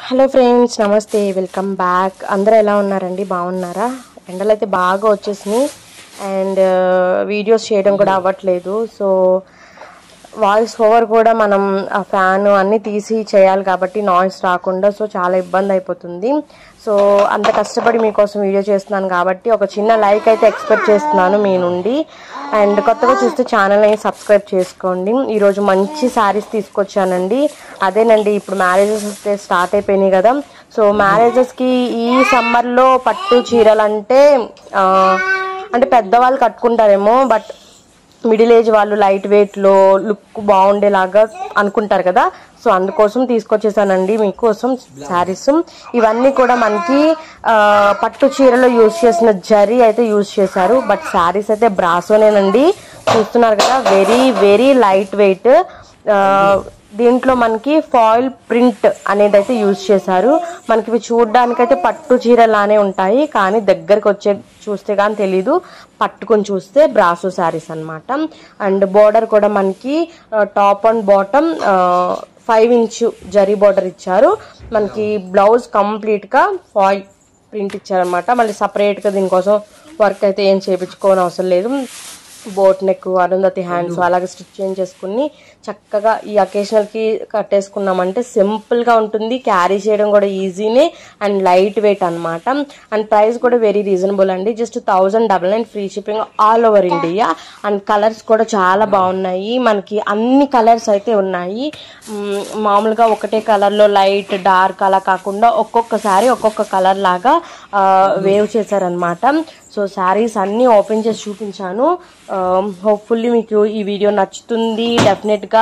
Hello friends, నమస్తే, welcome back. అందరూ ఎలా ఉన్నారండి? బాగున్నారా? ఎండలు అయితే బాగా వచ్చేసినాయి అండ్ వీడియోస్ చేయడం కూడా అవ్వట్లేదు. సో వాయిస్ ఓవర్ కూడా మనం ఆ ఫ్యాన్ అన్నీ తీసి చేయాలి కాబట్టి నాయిస్ రాకుండా, సో చాలా ఇబ్బంది అయిపోతుంది. సో అంత కష్టపడి మీకోసం వీడియో చేస్తున్నాను కాబట్టి ఒక చిన్న లైక్ అయితే ఎక్స్పెక్ట్ చేస్తున్నాను మీ నుండి. అండ్ కొత్తగా చూస్తే ఛానల్ని సబ్స్క్రైబ్ చేసుకోండి. ఈరోజు మంచి శారీస్ తీసుకొచ్చానండి. అదేనండి, ఇప్పుడు మ్యారేజెస్ వస్తే స్టార్ట్ అయిపోయినాయి కదా. సో మ్యారేజెస్కి ఈ సమ్మర్లో పట్టు చీరలు అంటే పెద్దవాళ్ళు కట్టుకుంటారేమో, బట్ మిడిల్ ఏజ్ వాళ్ళు లైట్ వెయిట్లో లుక్ బాగుండేలాగా అనుకుంటారు కదా. సో అందుకోసం తీసుకొచ్చేసానండి మీకోసం శారీస్. ఇవన్నీ కూడా మనకి పట్టు చీరలో యూజ్ చేసిన జరీ అయితే యూజ్ చేశారు. బట్ శారీస్ అయితే బ్రాసోనేనండి, చూస్తున్నారు కదా. Very very light weight. దీంట్లో మనకి ఫాయిల్ ప్రింట్ అనేది అయితే యూజ్ చేశారు. మనకి ఇవి చూడడానికైతే పట్టు చీరలానే ఉంటాయి, కానీ దగ్గరకు వచ్చే చూస్తే కానీ తెలీదు, పట్టుకొని చూస్తే బ్రాసో శారీస్ అనమాట. అండ్ బోర్డర్ కూడా మనకి top and bottom 5 inch zari border ఇచ్చారు. మనకి బ్లౌజ్ కంప్లీట్గా ఫాయిల్ ప్రింట్ ఇచ్చారనమాట. మళ్ళీ సపరేట్గా దీనికోసం వర్క్ అయితే ఏం చేయించుకోని అవసరం లేదు. బోట్ నెక్, అరుంధతి హ్యాండ్స్ అలాగే స్టిచ్ చేసుకుని చక్కగా ఈ అకేషనల్కి కట్టేసుకున్నామంటే సింపుల్గా ఉంటుంది. క్యారీ చేయడం కూడా ఈజీనే అండ్ లైట్ వెయిట్ అనమాట. అండ్ ప్రైస్ కూడా వెరీ రీజనబుల్ అండి, just 1099 free shipping all over India. And colours కూడా చాలా బాగున్నాయి. మనకి అన్ని కలర్స్ అయితే ఉన్నాయి. మామూలుగా ఒకటే కలర్లో లైట్ డార్క్ అలా కాకుండా ఒక్కొక్కసారి ఒక్కొక్క కలర్ లాగా వేవ్ చేశారనమాట. సో శారీస్ అన్నీ ఓపెన్ చేసి చూపించాను. హోప్ఫుల్లీ మీకు ఈ వీడియో నచ్చుతుంది. డెఫినెట్గా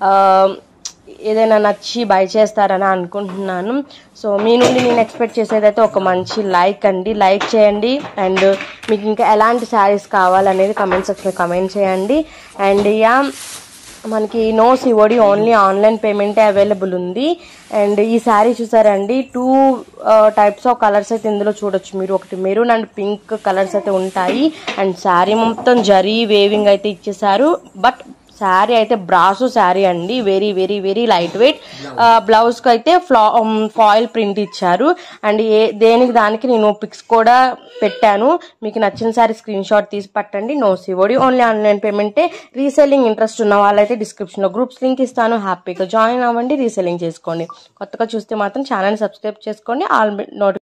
ఏదైనా నచ్చి బై చేస్తారని అనుకుంటున్నాను. సో మీ నుండి నేను ఎక్స్పెక్ట్ చేసేదైతే ఒక మంచి లైక్ అండి. లైక్ చేయండి అండ్ మీకు ఇంకా ఎలాంటి శారీస్ కావాలనేది కమెంట్ సెక్షన్లో కమెంట్ చేయండి. అండ్ మనకి నో సిఓడి, ఓన్లీ ఆన్లైన్ పేమెంటే అవైలబుల్ ఉంది. అండ్ ఈ శారీ చూసారండి, 2 టైప్స్ ఆఫ్ కలర్స్ అయితే ఇందులో చూడొచ్చు మీరు. ఒకటి మెరూన్ అండ్ పింక్ కలర్స్ అయితే ఉంటాయి. అండ్ శారీ మొత్తం జరీ వేవింగ్ అయితే ఇచ్చేసారు. బట్ శారీ అయితే బ్రాసో శారీ అండి, very very very light weight. బ్లౌజ్కి అయితే ఫాయిల్ ప్రింట్ ఇచ్చారు. అండ్ దేనికి దానికి నేను పిక్స్ కూడా పెట్టాను. మీకు నచ్చిన శారీ స్క్రీన్ షాట్ తీసి పట్టండి. నో సిఓడి, ఓన్లీ ఆన్లైన్ పేమెంటే. రీసెల్లింగ్ ఇంట్రెస్ట్ ఉన్న వాళ్ళైతే డిస్క్రిప్షన్లో గ్రూప్స్ లింక్ ఇస్తాను, హ్యాపీగా జాయిన్ అవ్వండి, రీసెల్లింగ్ చేసుకోండి. కొత్తగా చూస్తే మాత్రం ఛానల్ సబ్స్క్రైబ్ చేసుకోండి. All notification